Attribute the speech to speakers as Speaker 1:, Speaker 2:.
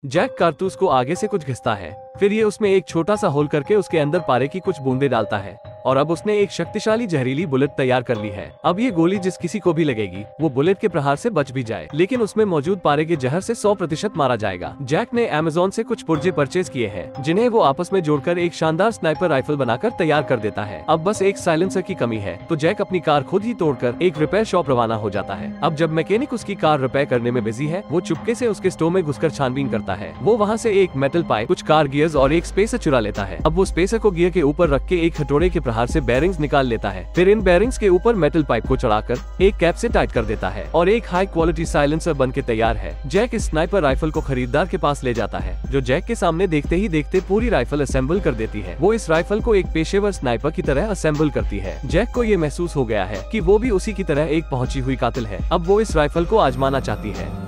Speaker 1: Jack कारतूस को आगे से कुछ घिसता है, फिर ये उसमें एक छोटा सा होल करके उसके अंदर पारे की कुछ बूंदे डालता है और अब उसने एक शक्तिशाली जहरीली बुलेट तैयार कर ली है। अब ये गोली जिस किसी को भी लगेगी वो बुलेट के प्रहार से बच भी जाए, लेकिन उसमें मौजूद पारे के जहर से 100% मारा जाएगा। जैक ने अमेज़न से कुछ पुर्जे परचेज किए हैं, जिन्हें वो आपस में जोड़कर एक शानदार स्नाइपर राइफल बनाकर तैयार कर देता है। अब बस एक साइलेंसर की कमी है, तो जैक अपनी कार खुद ही तोड़कर एक रिपेयर शॉप रवाना हो जाता है। अब जब मैकेनिक उसकी कार रिपेयर करने में बिजी है, वो चुपके से उसके स्टोर में घुसकर छानबीन करता है। वो वहाँ से एक मेटल पाइप, कुछ कार गियर्स और एक स्पेसर चुरा लेता है। अब वो स्पेसर को गियर के ऊपर रख के एक हथौड़े के प्रहार से बेरिंग्स निकाल लेता है। फिर इन बेरिंग्स के ऊपर मेटल पाइप को चढ़ाकर एक कैप से टाइट कर देता है और एक हाई क्वालिटी साइलेंसर बन के तैयार है। जैक इस स्नाइपर राइफल को खरीदार के पास ले जाता है, जो जैक के सामने देखते ही देखते पूरी राइफल असेंबल कर देती है। वो इस राइफल को एक पेशेवर स्नाइपर की तरह असेंबल करती है। जैक को ये महसूस हो गया है कि वो भी उसी की तरह एक पहुंची हुई कातिल है। अब वो इस राइफल को आजमाना चाहती है।